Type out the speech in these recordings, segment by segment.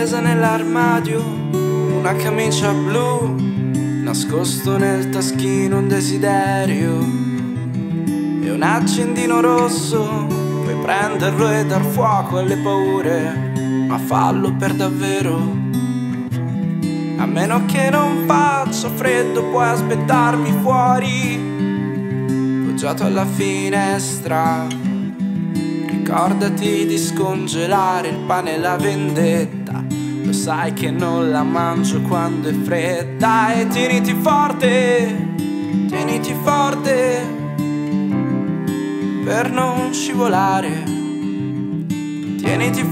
appesa nell'armadio una camicia blu, nascosto nel taschino un desiderio e un accendino rosso. Puoi prenderlo e dar fuoco alle paure, ma fallo per davvero. A meno che non faccia freddo, puoi aspettarmi fuori, poggiato alla finestra. Ricordati di scongelare il pane e la vendetta, lo sai che non la mangio quando è fredda. E tieniti forte per non scivolare. Tieniti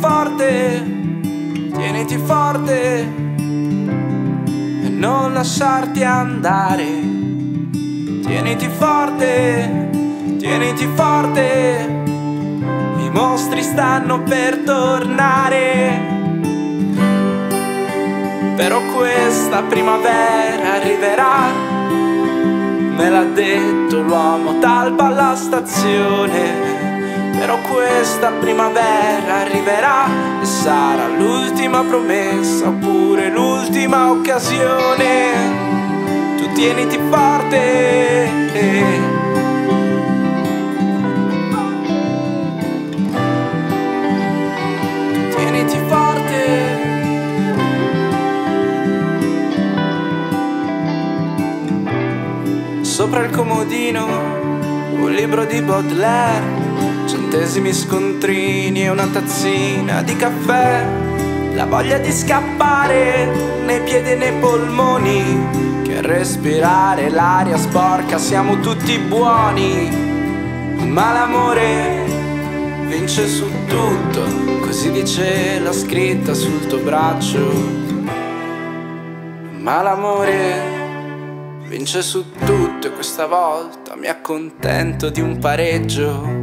forte e non lasciarti andare. Tieniti forte, i mostri stanno per tornare. Però questa primavera arriverà, me l'ha detto l'uomo talpa alla stazione. Però questa primavera arriverà e sarà l'ultima promessa oppure l'ultima occasione. Tu tieniti forte, tieniti forte. Sopra il comodino un libro di Baudelaire, centesimi scontrini e una tazzina di caffè. La voglia di scappare nei piedi e nei polmoni, che a respirare l'aria sporca siamo tutti buoni. Ma l'amore vince su tutto, così dice la scritta sul tuo braccio. Ma l'amore vince su tutto e questa volta mi accontento di un pareggio.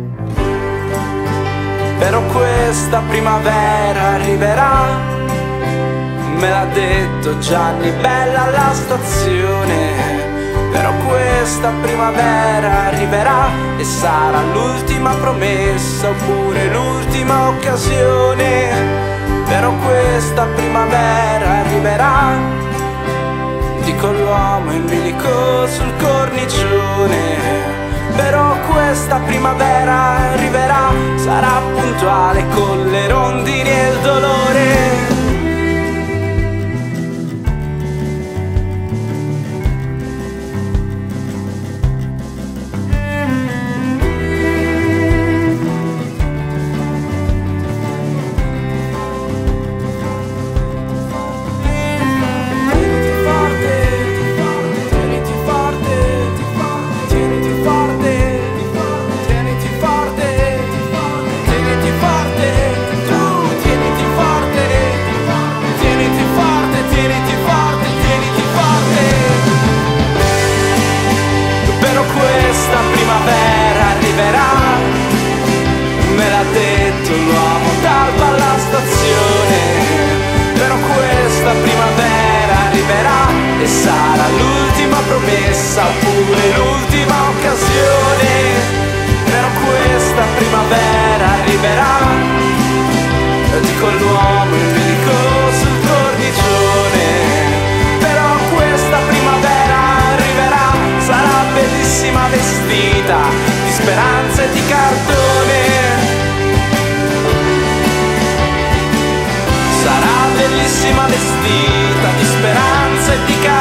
Però questa primavera arriverà, me l'ha detto Gianni Bella alla stazione. Però questa primavera arriverà e sarà l'ultima promessa oppure l'ultima occasione. Però questa primavera arriverà, dico l'uomo in bilico sul cornicione. Però questa primavera arriverà, sarà puntuale con le rondini e il dolore. Me l'ha detto l'uomo talpa alla stazione. Però questa primavera arriverà e sarà l'ultima promessa oppure l'ultima occasione. Però questa primavera arriverà, dico l'uomo in bilico sul cornicione. Però questa primavera arriverà, sarà bellissima vestita di speranza e di cartone. Sarà bellissima vestita di speranza e di cartone.